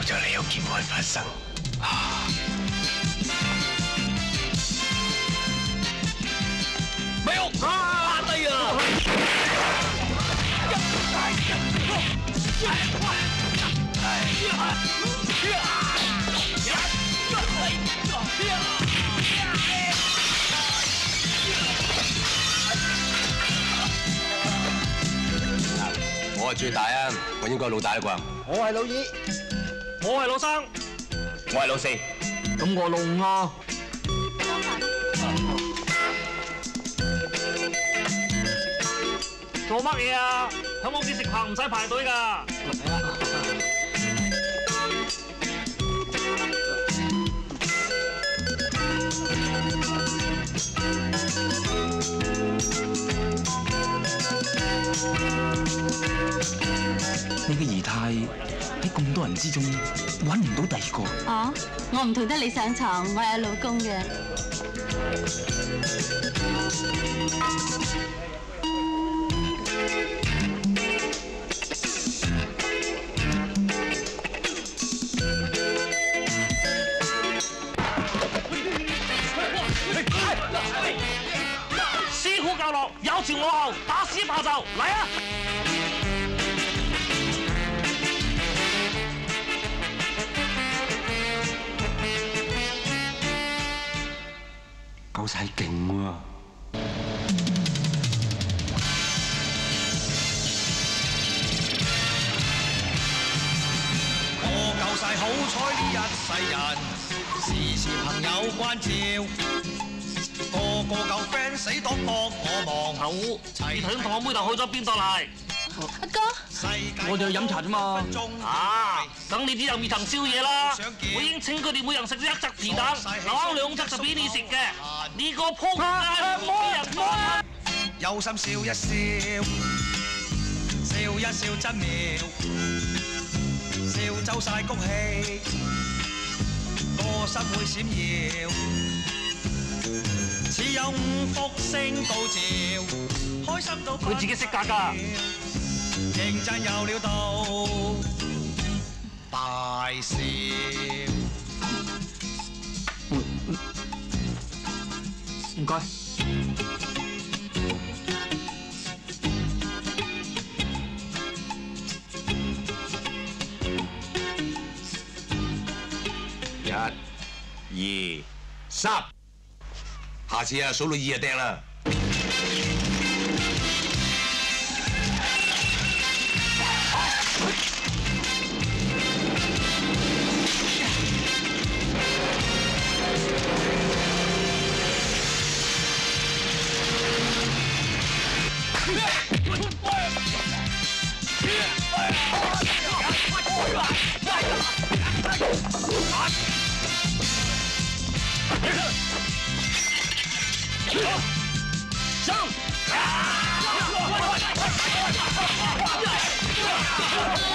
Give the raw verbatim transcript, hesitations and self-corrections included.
就嚟有劫案發生。啊！沒有啊！對呀！我係最大啊，我應該老大啦啩？ 我係老二， 我係老三， 我係老四， 咁我老五啊。 做乜嘢啊？喺屋企食飯唔使排隊㗎。 你嘅儀態喺咁多人之中揾唔到第二個。 哦，我唔同得你上床，我有老公嘅。 師傅教落，有前我後，打死霸就嚟啊！ 夠晒勁喎！ 我夠晒好彩呢一世人，時時朋友關照，個個夠 friend 死黨幫我忙。 頭，你頭先同我妹頭去咗邊度嚟？ 阿哥， 我哋去飲茶啫嘛。 啊，咁你只有未曾宵夜啦。我已經請佢哋每人食咗一隻皮蛋，留翻兩隻就俾你食嘅。呢個撲街冇人幫。 有心笑一笑，笑一笑真妙，笑走晒谷氣，個心會閃耀。似有五福星高照，開心到佢自己識格㗎。 認真有料到大笑。 唔該。 一、二、三，下次啊數到二就掟啦。上！